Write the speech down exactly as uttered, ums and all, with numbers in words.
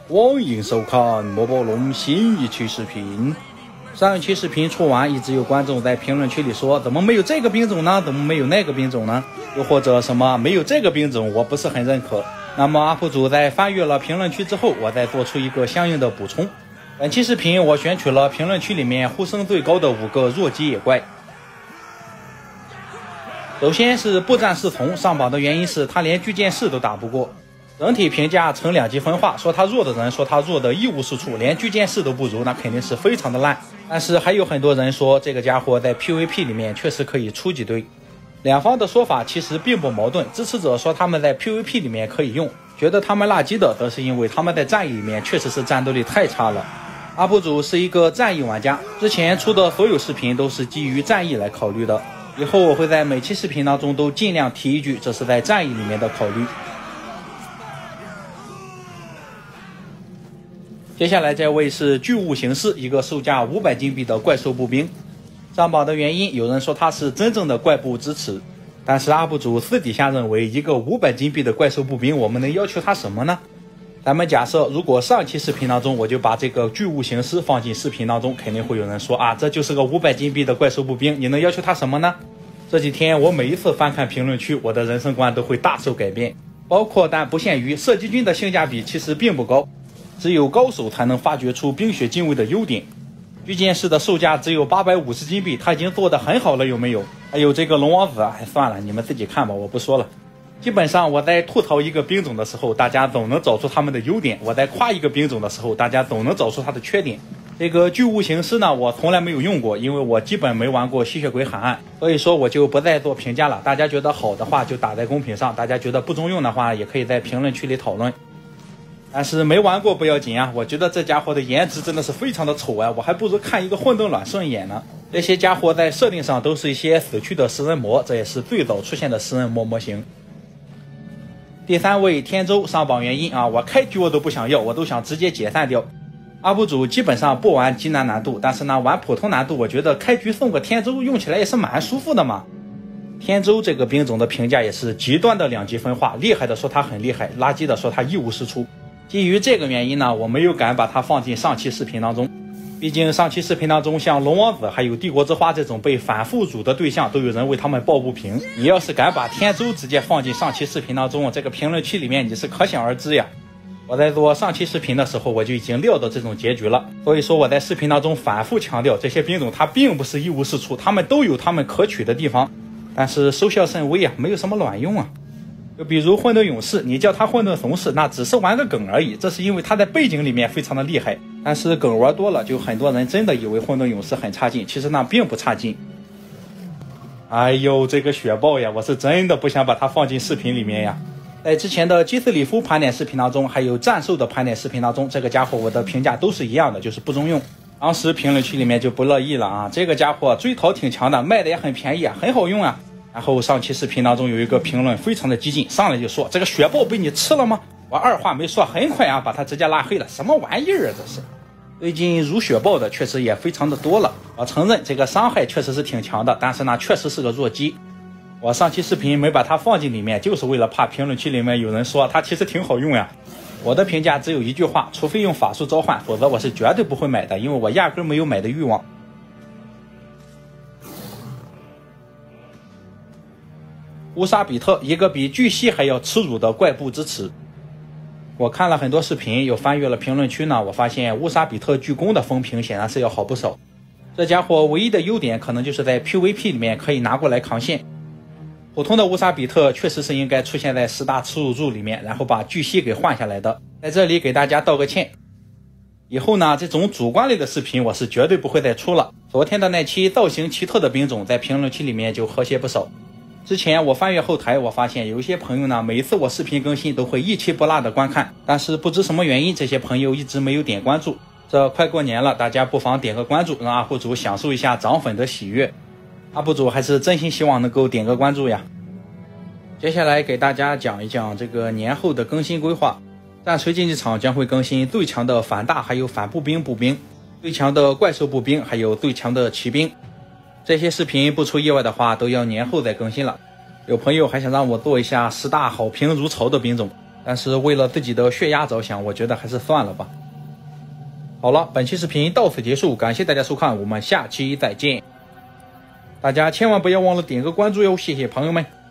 欢迎收看莫宝龙新一期视频。上一期视频出完，一直有观众在评论区里说，怎么没有这个兵种呢？怎么没有那个兵种呢？又或者什么没有这个兵种，我不是很认可。那么 U P 主在翻阅了评论区之后，我再做出一个相应的补充。本期视频我选取了评论区里面呼声最高的五个弱鸡野怪。首先是步战侍从，上榜的原因是他连巨剑士都打不过。整体评价呈两极分化，说他弱的人说他弱的一无是处，连巨剑士都不如，那肯定是非常的烂。但是还有很多人说这个家伙在 P V P 里面确实可以出几堆。两方的说法其实并不矛盾，支持者说他们在 P V P 里面可以用，觉得他们垃圾的，则是因为他们在战役里面确实是战斗力太差了。U P 主是一个战役玩家，之前出的所有视频都是基于战役来考虑的，以后我会在每期视频当中都尽量提一句，这是在战役里面的考虑。接下来这位是巨物形式，一个售价五百金币的怪兽步兵。上榜的原因，有人说他是真正的怪步支持，但是 U P 主私底下认为，一个五百金币的怪兽步兵，我们能要求他什么呢？咱们假设，如果上期视频当中我就把这个巨物形式放进视频当中，肯定会有人说啊，这就是个五百金币的怪兽步兵，你能要求他什么呢？这几天我每一次翻看评论区，我的人生观都会大受改变，包括但不限于射击军的性价比其实并不高。只有高手才能发掘出冰雪精卫的优点。巨剑士的售价只有八百五十金币，他已经做得很好了，有没有？还有这个龙王子啊，哎，算了，你们自己看吧，我不说了。基本上我在吐槽一个兵种的时候，大家总能找出他们的优点；我在夸一个兵种的时候，大家总能找出它的缺点。这个巨物形式呢，我从来没有用过，因为我基本没玩过吸血鬼海岸，所以说我就不再做评价了。大家觉得好的话就打在公屏上，大家觉得不中用的话，也可以在评论区里讨论。但是没玩过不要紧啊，我觉得这家伙的颜值真的是非常的丑啊，我还不如看一个混沌卵顺眼呢。这些家伙在设定上都是一些死去的食人魔，这也是最早出现的食人魔模型。第三位天舟上榜原因啊，我开局我都不想要，我都想直接解散掉。U P 主基本上不玩极难难度，但是呢玩普通难度，我觉得开局送个天舟用起来也是蛮舒服的嘛。天舟这个兵种的评价也是极端的两极分化，厉害的说它很厉害，垃圾的说它一无是处。基于这个原因呢，我没有敢把它放进上期视频当中。毕竟上期视频当中，像龙王子还有帝国之花这种被反复辱的对象，都有人为他们抱不平。你要是敢把天舟直接放进上期视频当中，这个评论区里面你是可想而知呀。我在做上期视频的时候，我就已经料到这种结局了。所以说我在视频当中反复强调，这些兵种它并不是一无是处，他们都有他们可取的地方，但是收效甚微啊，没有什么卵用啊。就比如混沌勇士，你叫他混沌怂士，那只是玩个梗而已，这是因为他在背景里面非常的厉害。但是梗玩多了，就很多人真的以为混沌勇士很差劲，其实那并不差劲。哎呦，这个雪豹呀，我是真的不想把它放进视频里面呀。在之前的基斯里夫盘点视频当中，还有战兽的盘点视频当中，这个家伙我的评价都是一样的，就是不中用。当时评论区里面就不乐意了啊，这个家伙追逃挺强的，卖的也很便宜啊，很好用啊。然后上期视频当中有一个评论非常的激进，上来就说这个雪豹被你吃了吗？我二话没说，很快啊把他直接拉黑了，什么玩意儿啊这是。最近如雪豹的确实也非常的多了，我承认这个伤害确实是挺强的，但是呢确实是个弱鸡。我上期视频没把它放进里面，就是为了怕评论区里面有人说它其实挺好用呀。我的评价只有一句话，除非用法术召唤，否则我是绝对不会买的，因为我压根没有买的欲望。乌沙比特，一个比巨蜥还要耻辱的怪步支持。我看了很多视频，又翻阅了评论区呢，我发现乌沙比特巨弓的风评显然是要好不少。这家伙唯一的优点可能就是在 P V P 里面可以拿过来扛线。普通的乌沙比特确实是应该出现在十大耻辱柱里面，然后把巨蜥给换下来的。在这里给大家道个歉。以后呢，这种主观类的视频我是绝对不会再出了。昨天的那期造型奇特的兵种在评论区里面就和谐不少。之前我翻阅后台，我发现有一些朋友呢，每一次我视频更新都会一期不落的观看，但是不知什么原因，这些朋友一直没有点关注。这快过年了，大家不妨点个关注，让 U P 主享受一下涨粉的喜悦。U P 主还是真心希望能够点个关注呀。接下来给大家讲一讲这个年后的更新规划。战锤竞技场将会更新最强的反大还有反步兵步兵，最强的怪兽步兵，还有最强的骑兵。这些视频不出意外的话都要年后再更新了。有朋友还想让我做一下十大好评如潮的兵种， 但是为了自己的血压着想，我觉得还是算了吧。好了，本期视频到此结束，感谢大家收看，我们下期再见。大家千万不要忘了点个关注哟，谢谢朋友们。